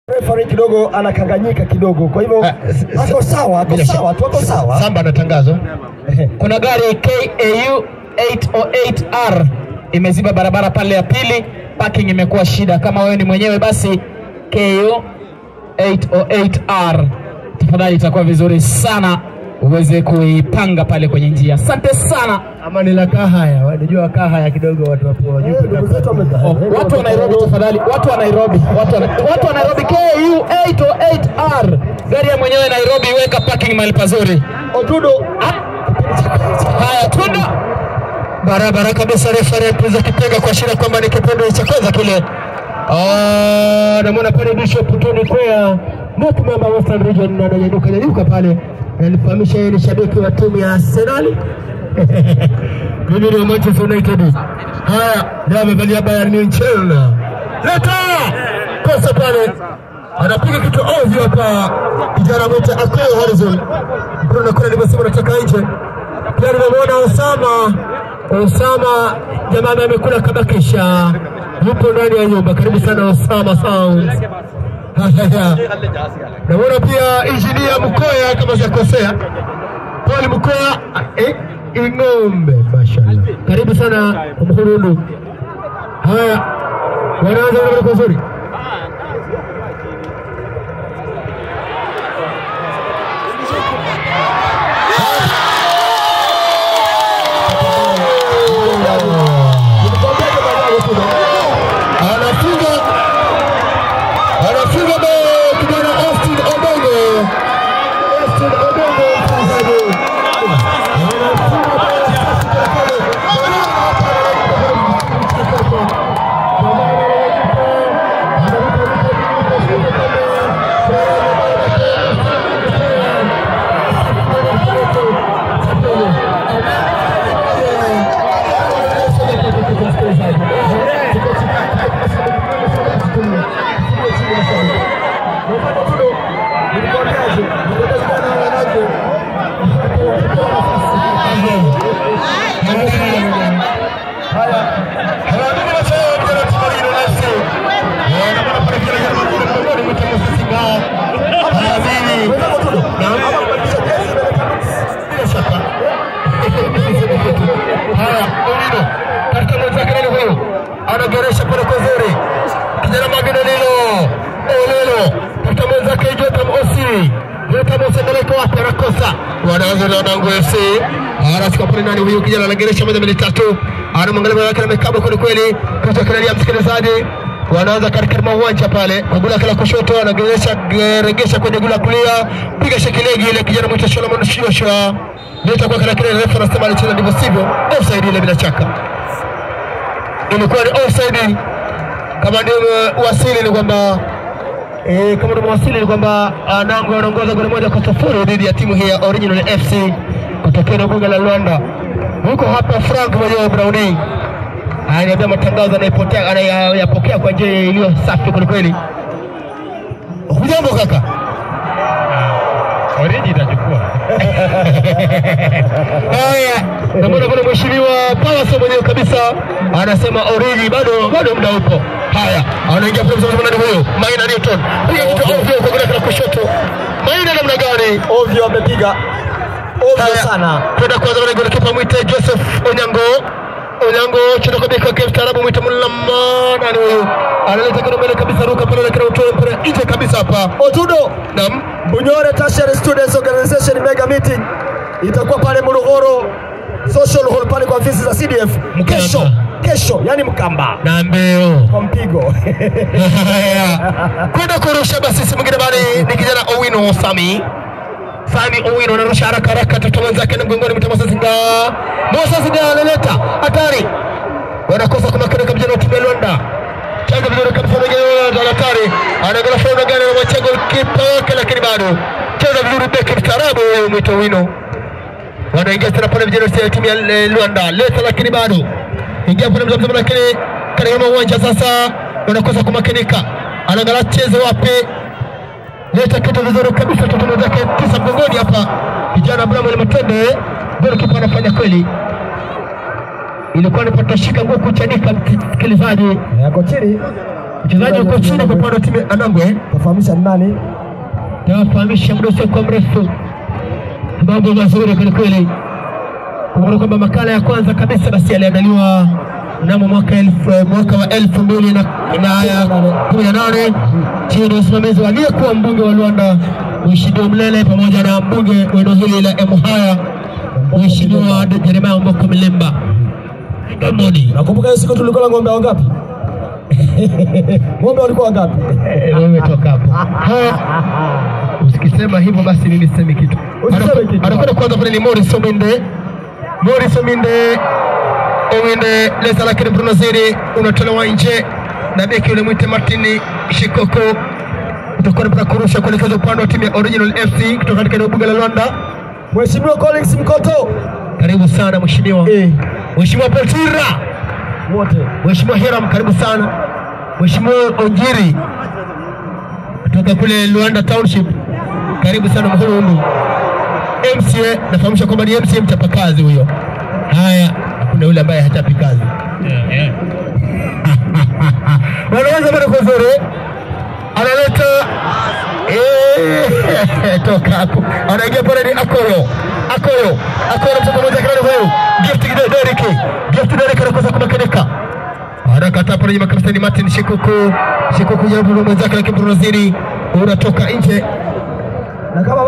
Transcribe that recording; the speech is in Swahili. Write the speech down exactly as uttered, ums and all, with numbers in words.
Referee kidogo anakanganyika kidogo, kwa hivyo wako sawa, wako sawa, tuko sawa. Samba na tangazo. Kuna gari K A U eight oh eight R imeziba barabara pale ya pili, parking imekuwa shida. Kama wewe ni mwenyewe basi K A U eight oh eight R, tafadhali itakuwa vizuri sana uweze kuipanga pale kwenye njia. Asante sana. Ama ni la Kahaya, unajua Kahaya kidogo watu wapo wanyupe. Oh, watu wa Nairobi tafadhali, watu wa Nairobi, watu wa watu wa Nairobi K A U eight oh eight R. Gari ya mwenyewe Nairobi, weka parking mahali pazuri. Otudo, haya Tudo. Barabara kabisa, referee pesa kipiga kwa shida kwamba ni kipendo cha kwanza kile. Ah, namuona pale Bishop Tony Kwea, mtu member Western Region na ananyanyuka nyanyuka pale. Alifahamisha yeye ni shabiki wa timu ya Arsenal. Mimi ni Manchester United. Haya, ndio amevalia Bayern Munich. Leta! Kosa pale. Anapiga kitu ovyo hapa. Kijana mmoja Akoyo Horizon. Bruno kuna nimesema nataka nje. Pia nimeona Osama. Osama jamaa amekula kabakisha. Yupo ndani ya nyumba. Karibu sana Osama Sound. Haya. Naona pia Engineer Mkoya kama sijakosea. Paul Mkoya eh Ingombe, mashallah. Karibu sana Mhurundu. Haya. Wanaanza kwa vizuri. Anageresha pale kwa zuri. Kijana magana lilo. Olelo. Pata mwenza kejo tamosi. Yota mose daleko wapi anakosa. Wanaanza na Wanangu F C. Anachukua pale nani huyu kijana anageresha moja mbili tatu. Anamwangalia wake amekaba kweli kweli. Kutoka kinalia msikilizaji. Wanaanza katika uwanja pale. Kwa gula kala kushoto anageresha regesha kwenye gula kulia. Piga shekilegi ile kijana mmoja shola mwanashio shola. Leta kwa kala kile refa anasema alicheza ndivyo sivyo. Offside ile bila shaka. Ilikuwa ni offside. Kama ndio wasili ni kwamba eh kama ndio wasili ni kwamba Nangu anaongoza goli moja kwa sifuri dhidi ya timu hii ya Original F C kutoka na bunge la Luanda. Huko hapa Frank mwenyewe Brownie anaambia matangazo anaipokea anayapokea kwa njia iliyo safi kweli kweli. Hujambo kaka? Origi itachukua. Haya, naona kuna mheshimiwa Pawaso mwenyewe kabisa anasema Origi bado bado muda upo. Haya, anaingia kwa mchezaji mwingine huyo, Maina Newton. Piga kitu ovyo kwa goli la kushoto. Maina namna gani? ovyo amepiga. Ovyo sana. Kwenda kwanza na goli kipa mwite Joseph Onyango. Onyango chini kwa beka kwa mtaalamu mwite Mulama nani huyo? Analeta kwa mbele kabisa ruka pale na utoe mpira nje kabisa hapa. Otudo. Naam. Bunyore Tertiary Students Organization mega meeting itakuwa pale Muluhoro social hall pale kwa ofisi za C D F kesho. Kesho, yani Mkamba. Na mbeo. Kwa mpigo. Kwenda kurusha basi si mwingine bali ni kijana Owino Sami. Sami Owino anarusha haraka haraka tutaanza yake na mgongoni mtama Zinga. Mosa Zinga analeta hatari. Wanakosa kumakana kabisa na timu ya Luanda. Changa vizuri kabisa na hatari. Anaangalia fauna gani na machego kipa wake lakini bado. Cheza vizuri beki mtarabu mwito Owino. Wanaingia tena pale vijana wa timu ya Luanda. Leta lakini bado. Ingia pale mzamzama lakini katika uwanja sasa wanakosa kumakinika. Anaangalia chezo wapi. Leta kitu vizuri kabisa tutoto zake tisa mgongoni hapa. Kijana Abraham ile Matende ndio kipa anafanya kweli. ilikuwa ni patashika nguo kuchanika msikilizaji yako chini Mchezaji uko chini kwa upande wa timu ya Anangwe. Tafahamisha nani? Tafahamisha muda usio kwa mrefu. Mambo mazuri kweli kweli. Kwa kwamba makala ya kwanza kabisa basi yaliandaliwa mnamo mwaka elfu mwaka wa elfu mbili na kumi na nane chini ya usimamizi wa aliyekuwa mbunge wa Luanda Mheshimiwa Mlele pamoja na mbunge wa eneo hili la Emuhaya Mheshimiwa Jeremiah Mboko Milemba. Gamoni. Nakumbuka hiyo siku tulikuwa na ng'ombe wangapi? Ng'ombe walikuwa wangapi? Wewe toka hapo. Usikisema hivyo basi mimi niseme kitu. Anakwenda kwanza pale ni Morris Ominde. Morris Ominde Ominde lesa lakini Bruno Ziri unatolewa nje na beki yule mwite Martini Shikoko. Utakuwa na kurusha kuelekea upande wa timu ya Original F C kutoka katika bunge la Luanda. Mheshimiwa Collins Mkoto. Karibu sana mheshimiwa. Eh. Mheshimiwa Petira. Wote. Mheshimiwa Hiram karibu sana. Mheshimiwa Onjiri kutoka kule Luanda Township. Karibu sana mhuru. M C A nafahamsha kwamba ni M C A mchapakazi huyo. Haya, kuna yule ambaye hachapi kazi. Yeah, yeah. Wanaweza bado kuzuri. Analeta eh toka hapo. Anaingia pale ni Akoyo. Akoyo. Akoyo mtoto mmoja kile huyo. Gift Derek. Gift Derek anakosa kumakeleka. Anakata pale nyuma kabisa ni Martin Shikuku. Shikuku jaribu mwenzake lakini Bruno Ziri unatoka nje. Na kama